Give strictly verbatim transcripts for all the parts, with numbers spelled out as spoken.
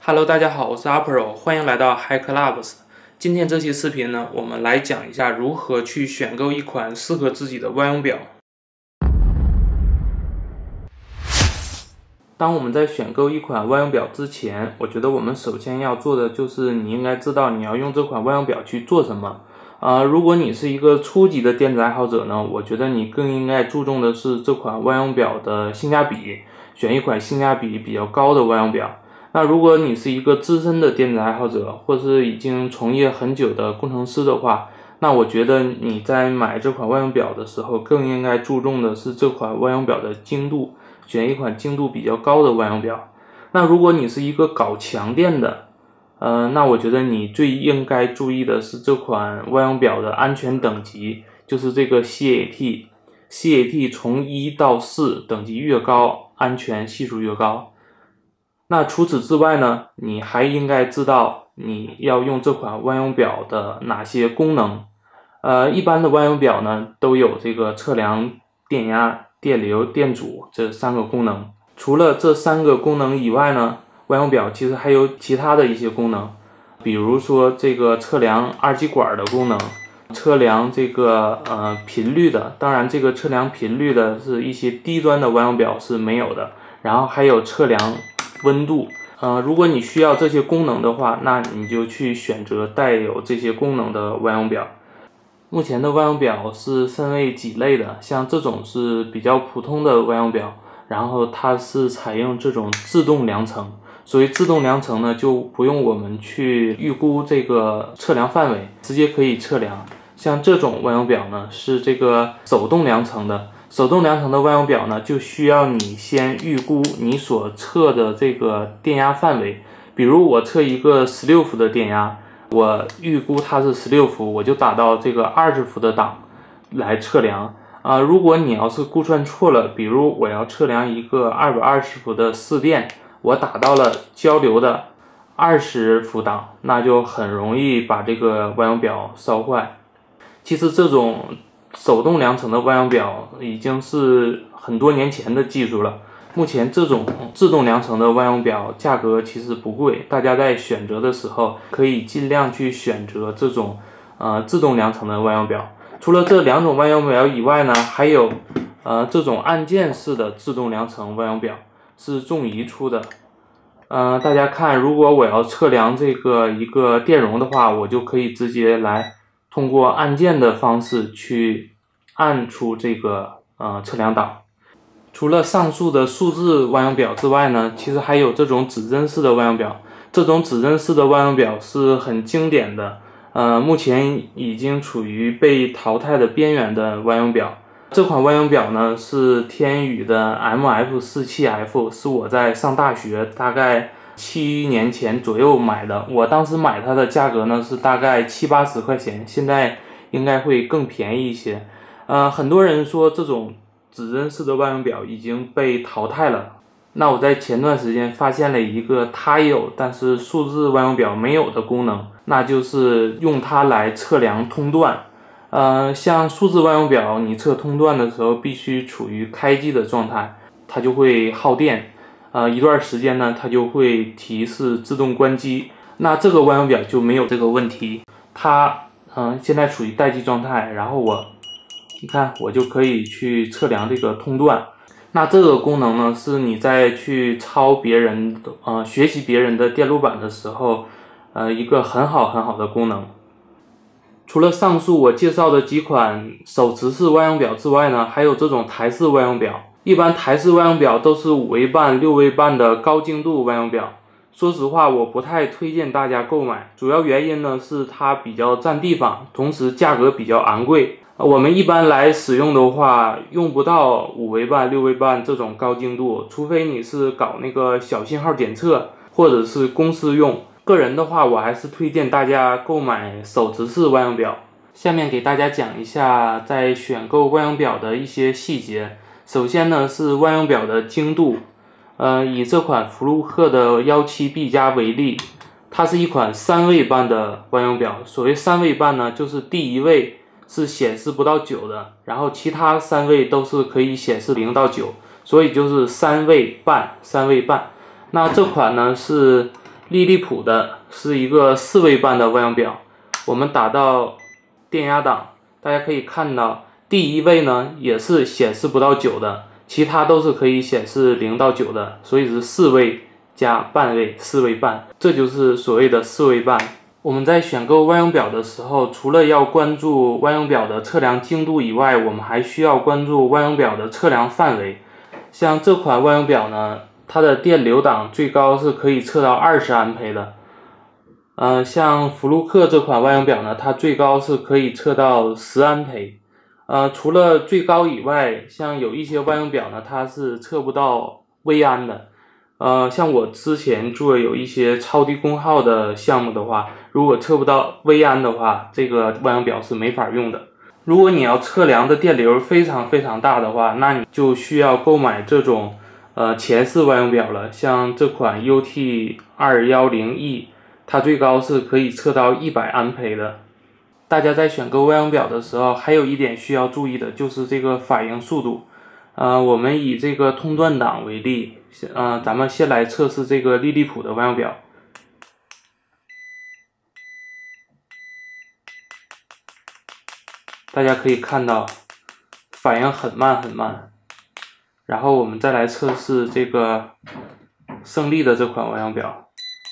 Hello， 大家好，我是阿 Pro， 欢迎来到 HiClubs。今天这期视频呢，我们来讲一下如何去选购一款适合自己的万用表。当我们在选购一款万用表之前，我觉得我们首先要做的就是你应该知道你要用这款万用表去做什么。呃，如果你是一个初级的电子爱好者呢，我觉得你更应该注重的是这款万用表的性价比，选一款性价比比较高的万用表。那如果你是一个资深的电子爱好者，或是已经从业很久的工程师的话，那我觉得你在买这款万用表的时候，更应该注重的是这款万用表的精度，选一款精度比较高的万用表。那如果你是一个搞强电的，呃，那我觉得你最应该注意的是这款万用表的安全等级，就是这个 C A T。C A T 从一到四，等级越高，安全系数越高。那除此之外呢，你还应该知道你要用这款万用表的哪些功能。呃，一般的万用表呢，都有这个测量电压、电流、电阻这三个功能。除了这三个功能以外呢，万用表其实还有其他的一些功能，比如说这个测量二极管的功能，测量这个呃频率的，当然这个测量频率的是一些低端的万用表是没有的，然后还有测量温度。呃，如果你需要这些功能的话，那你就去选择带有这些功能的万用表。目前的万用表是分为几类的，像这种是比较普通的万用表，然后它是采用这种自动量程。所谓自动量程呢，就不用我们去预估这个测量范围，直接可以测量。像这种万用表呢，是这个手动量程的。手动量程的万用表呢，就需要你先预估你所测的这个电压范围。比如我测一个十六伏的电压，我预估它是十六伏，我就打到这个二十伏的档来测量。啊、呃，如果你要是估算错了，比如我要测量一个二百二十伏的市电，我打到了交流的二十伏档，那就很容易把这个万用表烧坏。其实这种手动量程的万用表已经是很多年前的技术了。目前这种自动量程的万用表价格其实不贵，大家在选择的时候可以尽量去选择这种呃自动量程的万用表。除了这两种万用表以外呢，还有呃这种按键式的自动量程万用表，是众怡出的。呃，大家看，如果我要测量这个一个电容的话，我就可以直接来通过按键的方式去按出这个呃测量档。除了上述的数字万用表之外呢，其实还有这种指针式的万用表。这种指针式的万用表是很经典的，呃，目前已经处于被淘汰的边缘的万用表。这款万用表呢是天宇的 M F 四十七 F， 是我在上大学大概七年前左右买的。我当时买它的价格呢是大概七八十块钱，现在应该会更便宜一些。呃，很多人说这种指针式的万用表已经被淘汰了。那我在前段时间发现了一个它有但是数字万用表没有的功能，那就是用它来测量通断。呃，像数字万用表，你测通断的时候必须处于开机的状态，它就会耗电。呃，一段时间呢，它就会提示自动关机。那这个万用表就没有这个问题，它嗯、呃、现在处于待机状态，然后我你看我就可以去测量这个通断。那这个功能呢，是你在去抄别人呃学习别人的电路板的时候，呃一个很好很好的功能。除了上述我介绍的几款手持式万用表之外呢，还有这种台式万用表。一般台式万用表都是五微半、六微半的高精度万用表。说实话，我不太推荐大家购买，主要原因呢是它比较占地方，同时价格比较昂贵。我们一般来使用的话，用不到五微半、六微半这种高精度，除非你是搞那个小信号检测，或者是公司用。个人的话，我还是推荐大家购买手持式万用表。下面给大家讲一下在选购万用表的一些细节。首先呢是万用表的精度，呃，以这款福禄克的 一七 B 加为例，它是一款三位半的万用表。所谓三位半呢，就是第一位是显示不到九的，然后其他三位都是可以显示零到九，所以就是三位半，三位半。那这款呢是利利浦的是一个四位半的万用表，我们打到电压档，大家可以看到第一位呢也是显示不到九的，其他都是可以显示零到九的，所以是四位加半位，四位半，这就是所谓的四位半。我们在选购万用表的时候，除了要关注万用表的测量精度以外，我们还需要关注万用表的测量范围。像这款万用表呢，它的电流档最高是可以测到二十安培的。呃，像福禄克这款万用表呢，它最高是可以测到十安培。呃，除了最高以外，像有一些万用表呢，它是测不到微安的。呃，像我之前做有一些超低功耗的项目的话，如果测不到微安的话，这个万用表是没法用的。如果你要测量的电流非常非常大的话，那你就需要购买这种呃前式万用表了。像这款 U T 二一零 E， 它最高是可以测到一百安培的。大家在选购万用表的时候，还有一点需要注意的就是这个反应速度。呃，我们以这个通断档为例，呃，咱们先来测试这个利利浦的万用表。大家可以看到，反应很慢很慢。然后我们再来测试这个胜利的这款万用表，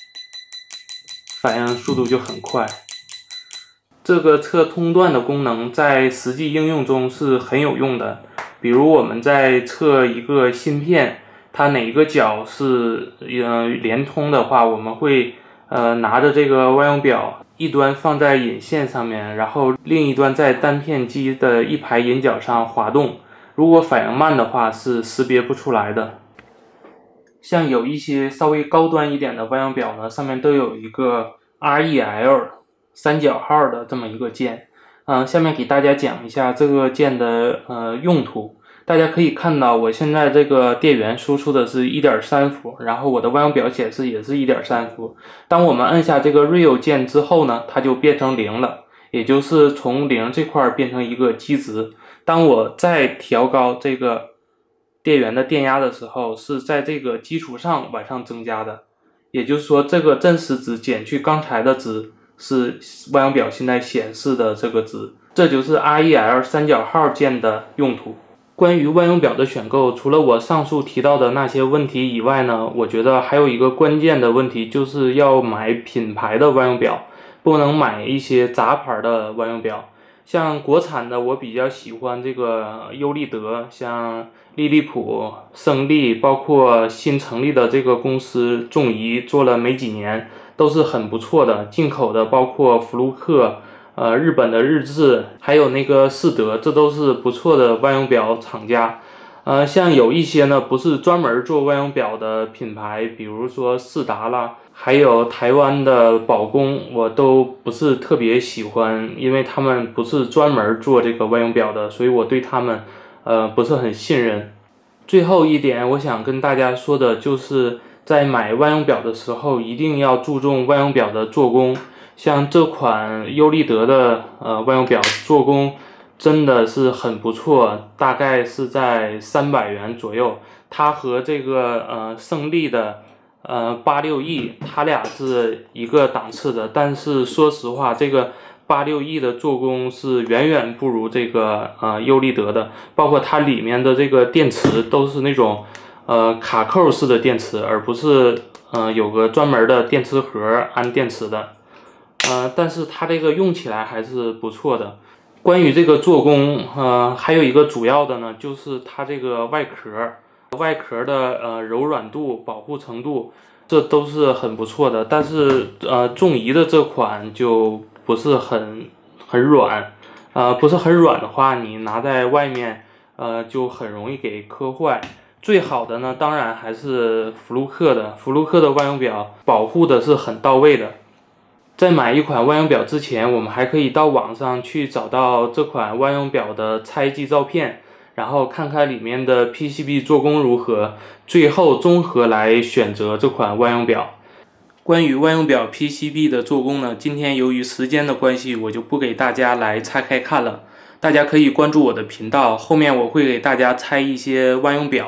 反应速度就很快。这个测通断的功能在实际应用中是很有用的。比如我们在测一个芯片，它哪一个角是呃连通的话，我们会呃拿着这个万用表，一端放在引线上面，然后另一端在单片机的一排引脚上滑动。如果反应慢的话，是识别不出来的。像有一些稍微高端一点的万用表呢，上面都有一个 R E L 三角号的这么一个键。嗯、呃，下面给大家讲一下这个键的呃用途。大家可以看到，我现在这个电源输出的是 一点三伏，然后我的万用表显示也是 一点三伏。当我们按下这个 Real 键之后呢，它就变成零了，也就是从零这块变成一个基值。当我再调高这个电源的电压的时候，是在这个基础上往上增加的，也就是说这个真实值减去刚才的值是万用表现在显示的这个值，这就是 R E L 三角号键的用途。关于万用表的选购，除了我上述提到的那些问题以外呢，我觉得还有一个关键的问题，就是要买品牌的万用表，不能买一些杂牌的万用表。像国产的，我比较喜欢这个优利德，像利利浦、胜利，包括新成立的这个公司众仪，做了没几年，都是很不错的。进口的包括福禄克、呃日本的日志，还有那个士德，这都是不错的万用表厂家。呃，像有一些呢不是专门做万用表的品牌，比如说士达啦，还有台湾的宝工，我都不是特别喜欢，因为他们不是专门做这个万用表的，所以我对他们呃不是很信任。最后一点我想跟大家说的就是在买万用表的时候一定要注重万用表的做工。像这款优利德的呃万用表做工真的是很不错，大概是在三百元左右。它和这个呃胜利的呃八六 E 它俩是一个档次的，但是说实话，这个八六 E 的做工是远远不如这个呃优利德的，包括它里面的这个电池都是那种呃卡扣式的电池，而不是呃有个专门的电池盒安电池的。呃，但是它这个用起来还是不错的。关于这个做工，呃，还有一个主要的呢，就是它这个外壳，外壳的呃柔软度、保护程度，这都是很不错的。但是呃，众仪的这款就不是很很软，呃，不是很软的话，你拿在外面，呃，就很容易给磕坏。最好的呢，当然还是福禄克的，福禄克的万用表保护的是很到位的。在买一款万用表之前，我们还可以到网上去找到这款万用表的拆机照片，然后看看里面的 P C B 做工如何，最后综合来选择这款万用表。关于万用表 P C B 的做工呢，今天由于时间的关系，我就不给大家来拆开看了。大家可以关注我的频道，后面我会给大家拆一些万用表，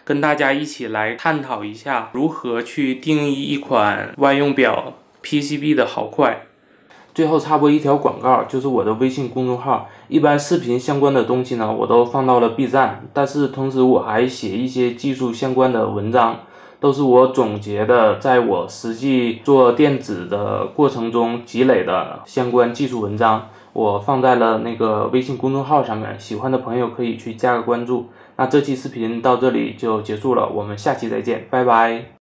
跟大家一起来探讨一下如何去定义一款外用表 P C B 的好坏。最后插播一条广告，就是我的微信公众号，一般视频相关的东西呢，我都放到了 B 站，但是同时我还写一些技术相关的文章，都是我总结的，在我实际做电子的过程中积累的相关技术文章，我放在了那个微信公众号上面，喜欢的朋友可以去加个关注。那这期视频到这里就结束了，我们下期再见，拜拜。